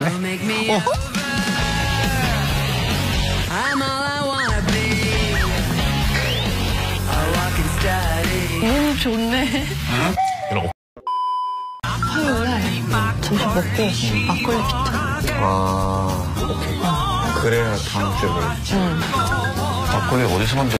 좋네. 화요일에 점심 먹고 막걸리 피자. 아, 오케이. 그래야 다음 주에. 응. 막걸리 어디서 만져?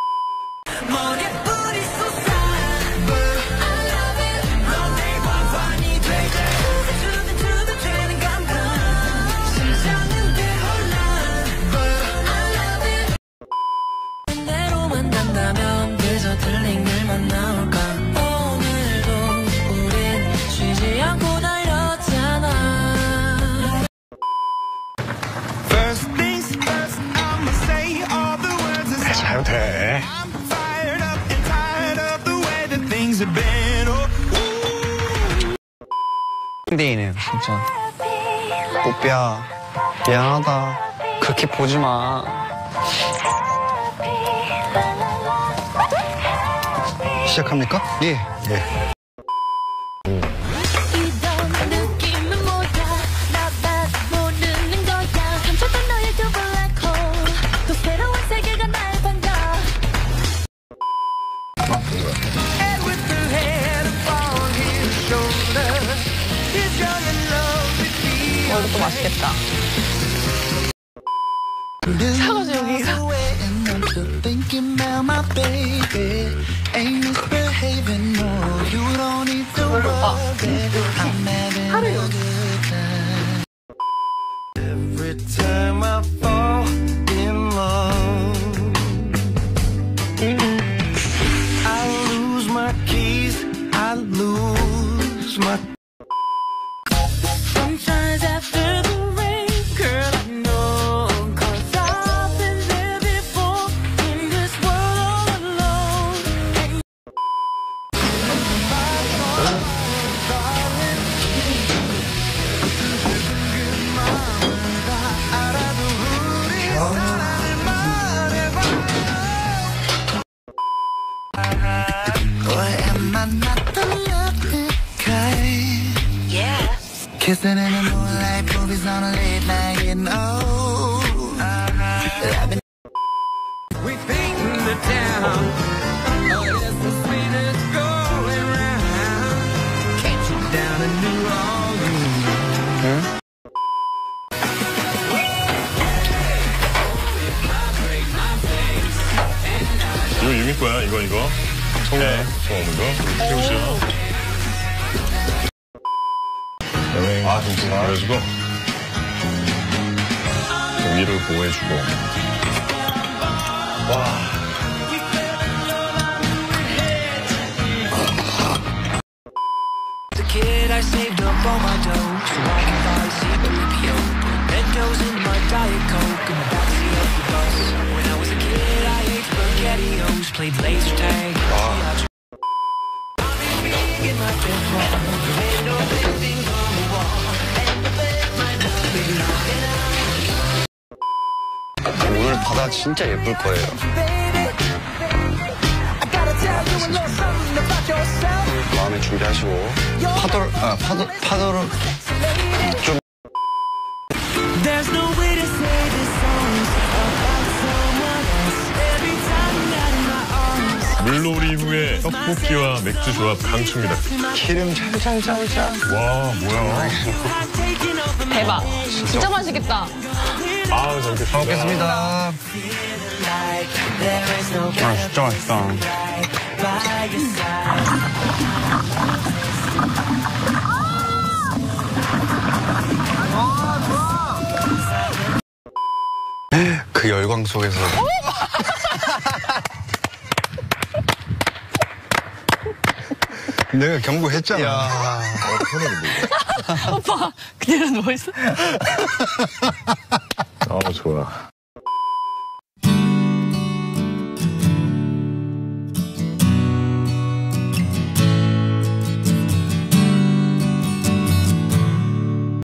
잘 돼. 데이네 진짜. 뽀삐야 미안하다. 그렇게 보지 마. 시작합니까? 예. 예. 이것도 맛있겠다. 사과지 여기가. 하루 여기. Kissing in the moonlight, movies on a late night, getting old. We think the town, oh, it's the sweetest going round. Can't you down in New Orleans? 이거 유미 거야, 이거. 네, 먹는 거. 해보시죠. 아, 진짜. 그래가지고 위를 보호해주고. 와. I saved up all my dough so I can buy C-3PO. Mentos in my Diet Coke in the backseat of the bus. When I was a kid, I ate SpaghettiOs, played laser tag. 오늘 바다 진짜 예쁠 거예요. 마음에 준비하시고 파도를 좀. 물놀이 후에 떡볶이와 맥주 조합 강추입니다. 기름 잘. 와, 뭐야. 대박. 진짜 맛있겠다. 아, 잘 먹겠습니다. 먹겠습니다. 아, 진짜 맛있다. 그 열광 속에서 내가 경고했잖아. 오빠 그대로 누워있어. 아, 좋아.